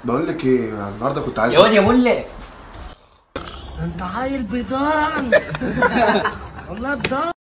بقول لك ايه، النهارده كنت عايز يا واد يا مله. انت عيل بيضان والله بضان.